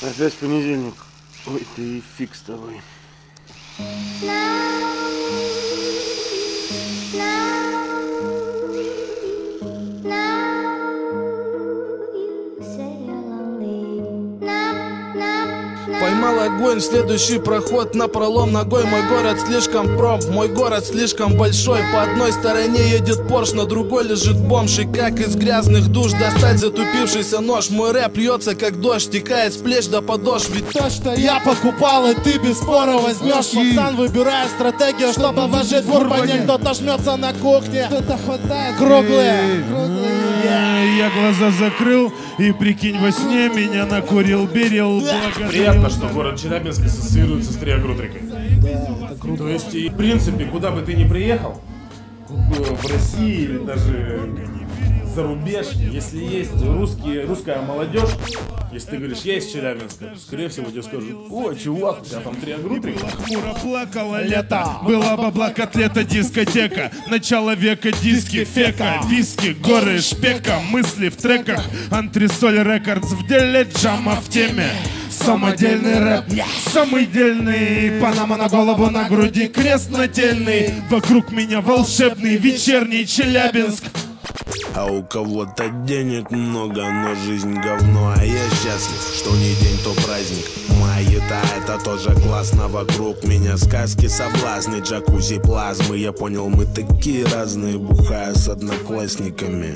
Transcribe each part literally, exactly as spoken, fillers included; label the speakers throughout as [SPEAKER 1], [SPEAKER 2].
[SPEAKER 1] Опять понедельник. Ой, ты и фиг с тобой.
[SPEAKER 2] Поймал огонь, следующий проход на пролом ногой. Мой город слишком пром, мой город слишком большой. По одной стороне едет Порш, на другой лежит бомж. И как из грязных душ достать затупившийся нож? Мой рэп льется как дождь, текает с плеч до подошв. Ведь
[SPEAKER 3] то, что я покупал, и ты без спора возьмешь. Пацан, выбирая стратегию, чтобы вложить в урбане. Кто-то жмется на кухне, кто-то хватает круглые.
[SPEAKER 4] Я глаза закрыл, и прикинь, во сне меня накурил Берил.
[SPEAKER 5] Приятно, что город Челябинск ассоциируется с триагрутрикой.
[SPEAKER 3] Да, это круто.
[SPEAKER 5] То есть, и, в принципе, куда бы ты ни приехал, в России или даже за рубеж, если есть русские, русская молодежь, если ты говоришь, я из Челябинска, скорее всего тебе скажут: о, чувак, у тебя там триагрутрика.
[SPEAKER 4] Хмуро плакало лето, была бабла, котлета, дискотека, начало века, диски, фека, виски, горы, шпека, мысли в треках, антресоль рекордс в деле, джама в теме. Самодельный рэп, самый дельный. Панама на голову, на груди крест нательный. Вокруг меня волшебный вечерний Челябинск.
[SPEAKER 6] А у кого-то денег много, но жизнь говно. А я счастлив, что не день, то праздник. Моя-то это тоже классно. Вокруг меня сказки, соблазны, джакузи, плазмы. Я понял, мы такие разные, бухая с одноклассниками.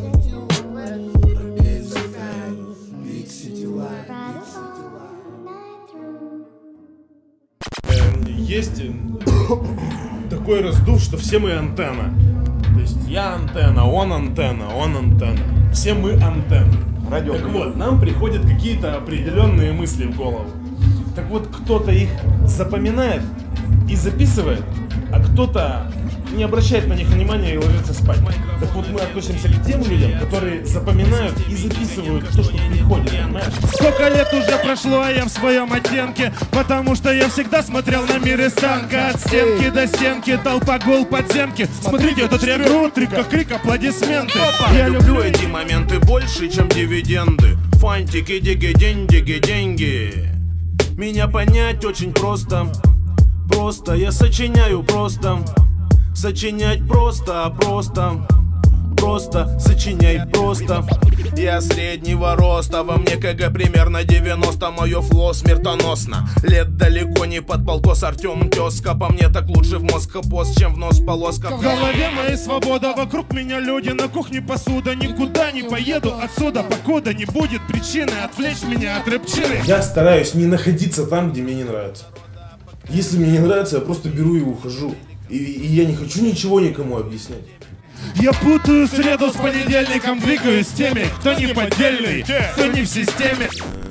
[SPEAKER 5] Есть такой раздув, что все мы антенна. То есть я антенна, он антенна, он антенна. Все мы антенна.
[SPEAKER 1] Радио.
[SPEAKER 5] Так вот, нам приходят какие-то определенные мысли в голову. Так вот, кто-то их запоминает и записывает, а кто-то не обращает на них внимания и ложится спать. Так вот, мы относимся к тем людям, которые запоминают и записывают то, что приходит, понимаешь?
[SPEAKER 4] Сколько лет уже прошло, а я в своем оттенке, потому что я всегда смотрел на мир из танка. От стенки до стенки, толпа гул подземки. Смотрите, это триагрутрика, крик, аплодисменты.
[SPEAKER 6] Я люблю эти моменты больше, чем дивиденды. Фантики, диги, деньги, деньги. Меня понять очень просто. Просто, я сочиняю просто. Сочинять просто, просто, просто, сочиняй просто. Я среднего роста, во мне КГ примерно девяносто. Мое фло смертоносно. Лет далеко не под полтос, Артем тезка. По мне так лучше в мозг пост, чем в нос полоска.
[SPEAKER 4] В голове моя свобода, вокруг меня люди, на кухне посуда. Никуда не поеду отсюда, покуда не будет причины отвлечь меня от рэпчины.
[SPEAKER 5] Я стараюсь не находиться там, где мне не нравится. Если мне не нравится, я просто беру и ухожу. И, и я не хочу ничего никому объяснять.
[SPEAKER 4] Я путаю среду с понедельником, двигаюсь с теми, кто не поддельный, кто не в системе.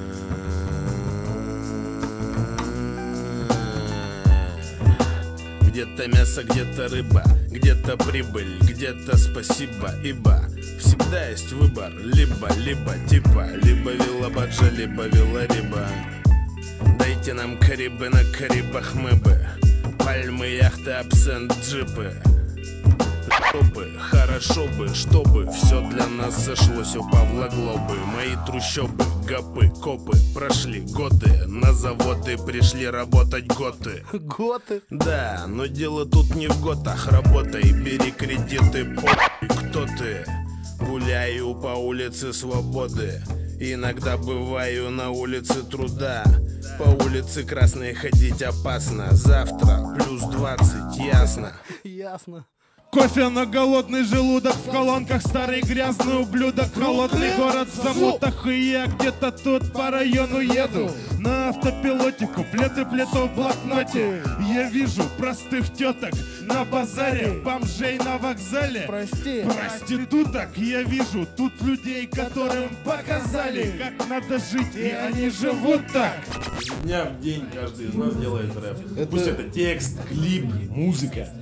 [SPEAKER 6] Где-то мясо, где-то рыба, где-то прибыль, где-то спасибо, ибо всегда есть выбор, либо, либо типа, либо вилла баджа, либо вилла риба. Дайте нам Карибы, на Карибах мы бы, пальмы, яхты, абсент, джипы. Чтобы, хорошо бы, чтобы все для нас сошлось у Павла Глобы. Мои трущобы, гопы, копы, прошли годы, на заводы пришли работать готы.
[SPEAKER 3] Готы?
[SPEAKER 6] Да, но дело тут не в готах, работай, бери кредиты, похуй, кто ты. Гуляю по улице свободы, иногда бываю на улице труда. По улице красной ходить опасно, завтра плюс двадцать, ясно?
[SPEAKER 3] Ясно.
[SPEAKER 4] Кофе на голодный желудок, в колонках старый грязный ублюдок. Холодный город в замутах, и я где-то тут по району еду. На автопилоте куплеты плету в блокноте. Я вижу простых теток на базаре, бомжей на вокзале,
[SPEAKER 3] Прости.
[SPEAKER 4] проституток. Я вижу тут людей, которым показали, как надо жить, и они живут так.
[SPEAKER 5] Дня в день каждый из нас делает рэп. Пусть это текст, клип, музыка.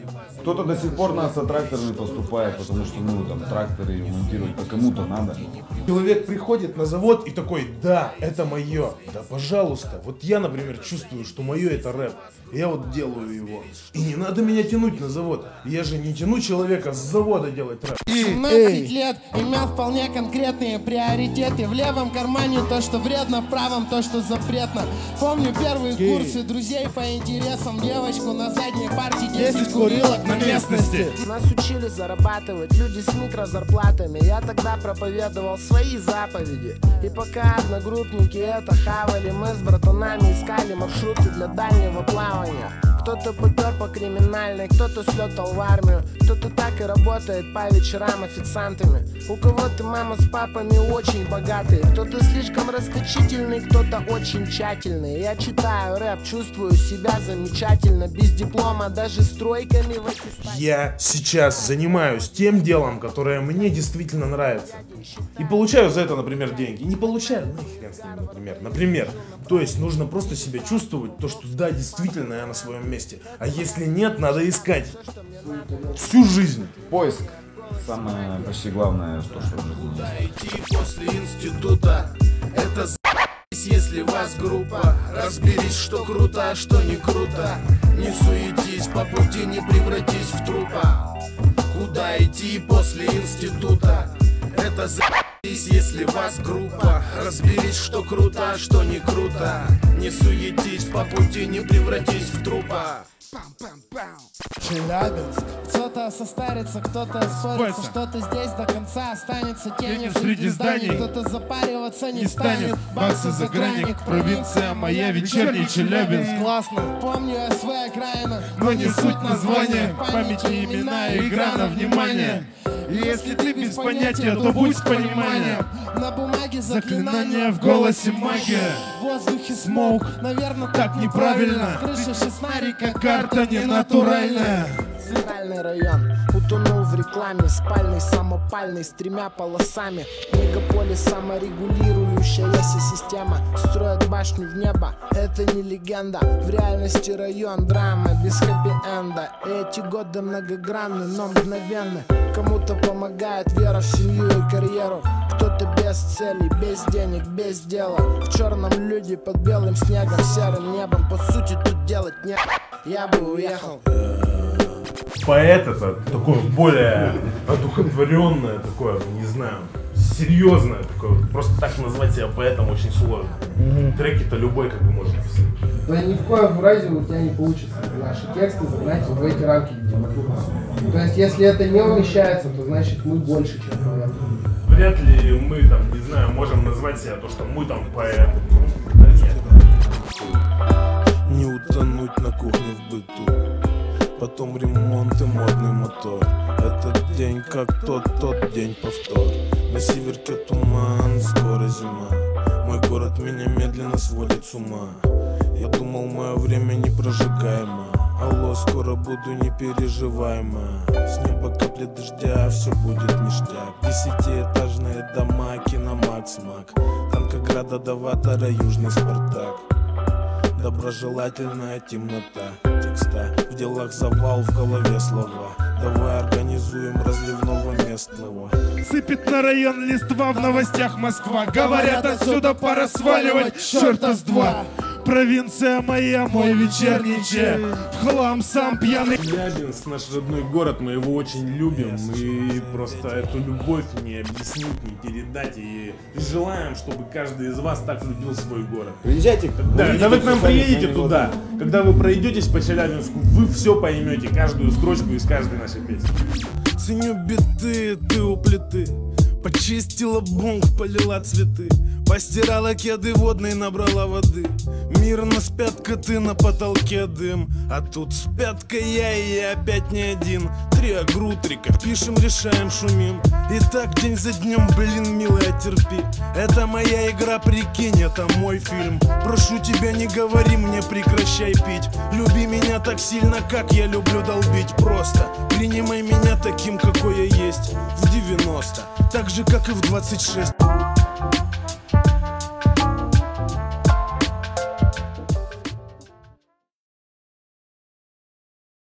[SPEAKER 7] Кто-то до сих пор нас за тракторами поступает, потому что, ну, там, тракторы монтируют, а кому-то надо.
[SPEAKER 5] Человек приходит на завод и такой: да, это мое. Да, пожалуйста. Вот я, например, чувствую, что мое это рэп. Я вот делаю его. И не надо меня тянуть на завод. Я же не тяну человека с завода делать рэп.
[SPEAKER 3] семнадцать лет, имел вполне конкретные приоритеты. В левом кармане то, что вредно, в правом то, что запретно. Помню первые курсы друзей по интересам. Девочку на задней парте, десять курилок на местности.
[SPEAKER 8] Нас учили зарабатывать люди с микрозарплатами. Я тогда проповедовал свои заповеди. И пока одногруппники это хавали, мы с братанами искали маршруты для дальнего плавания. Кто-то попер по криминальной, кто-то слетал в армию, кто-то так и работает по вечерам официантами. У кого-то мама с папами очень богатые, кто-то слишком расточительный, кто-то очень тщательный. Я читаю рэп, чувствую себя замечательно, без диплома, даже с тройками в аттестате.
[SPEAKER 5] Я сейчас занимаюсь тем делом, которое мне действительно нравится. И получаю за это, например, деньги. Не получаю, ну хрен с ним, например. Например. То есть нужно просто себя чувствовать, то, что да, действительно я на своем месте. А если нет, надо искать. Всю жизнь.
[SPEAKER 7] Поиск. Самое почти главное, то, что нужно.
[SPEAKER 6] Идти после института, это за***ь, если вас группа. Разберись, что круто, а что не круто. Не суетись, по пути не превратись в трупа. Куда идти после института? Это за***ись, если вас группа. Разберись, что круто, а что не круто. Не суетись, по пути не превратись в трупа.
[SPEAKER 3] Челябинск. Кто-то состарится, кто-то ссорится, что-то здесь до конца останется тенью среди зданий. Кто-то запариваться не станет, баксы за граник. Провинция моя, вечерний Челябинск. Классно, помню СВ окраина,
[SPEAKER 4] но не суть названия, в памяти имена и игра на внимание. И если ты без понятия, то будь с пониманием.
[SPEAKER 3] На бумаге
[SPEAKER 4] заклинание, в голосе магия.
[SPEAKER 3] В воздухе
[SPEAKER 4] смоук,
[SPEAKER 3] наверное,
[SPEAKER 4] так неправильно.
[SPEAKER 3] Крыша шестнарика,
[SPEAKER 4] карта ненатуральная.
[SPEAKER 8] Центральный район утонул в рекламе, спальный, самопальный, с тремя полосами. Мегаполис саморегулирующаяся система, строят башню в небо, это не легенда. В реальности район драма без хэппи-энда. Эти годы многогранны, но мгновенны. Кому-то помогает вера в семью и карьеру, кто-то без целей, без денег, без дела. В черном люди под белым снегом, серым небом. По сути тут делать не я бы уехал.
[SPEAKER 5] Поэт это такое более одухотворенное, такое, не знаю, серьезное такое. Просто так назвать себя поэтом очень сложно. Mm-hmm. Треки-то любой как бы можно писать.
[SPEAKER 9] Да ни в коем разе у тебя не получится наши тексты загнать в эти рамки, где мы. То есть если это не умещается, то значит мы больше, чем поэт.
[SPEAKER 5] Вряд ли мы там, не знаю, можем назвать себя то, что мы там поэт. Да нет.
[SPEAKER 6] Не утонуть на кухне в быту. Потом ремонт и модный мотор. Этот день как тот, тот день повтор. На северке туман, скоро зима. Мой город меня медленно сводит с ума. Я думал, мое время непрожигаемо. Алло, скоро буду непереживаемо. С неба капли дождя, все будет ништяк. Десятиэтажные дома, киномакс, мак. Танкограда до Ватара, южный Спартак. Доброжелательная темнота текста. В делах завал, в голове слова. Давай организуем разливного местного.
[SPEAKER 4] Сыпет на район листва, в новостях Москва. Говорят, отсюда пора сваливать, черта с два. Провинция моя, мой вечерний че. В хлам сам пьяный.
[SPEAKER 5] Челябинск, наш родной город, мы его очень любим. И просто эту любовь не объяснить, не передать. И желаем, чтобы каждый из вас так любил свой город.
[SPEAKER 1] Приезжайте.
[SPEAKER 5] Да, когда вы к нам приедете туда, когда вы пройдетесь по Челябинску, вы все поймете, каждую строчку из каждой нашей песни.
[SPEAKER 6] Ценю биты, ты у плиты. Почистила бунг, полила цветы. Постирала кеды водные, набрала воды. Мирно спят коты, на потолке дым. А тут спят-ка я и я опять не один. Три агрутрика, пишем, решаем, шумим. И так день за днем, блин, милая, терпи. Это моя игра, прикинь, это мой фильм. Прошу тебя, не говори мне, прекращай пить. Люби меня так сильно, как я люблю долбить. Просто принимай меня таким, какой я есть. В девяносто, так же, как и в двадцать шесть.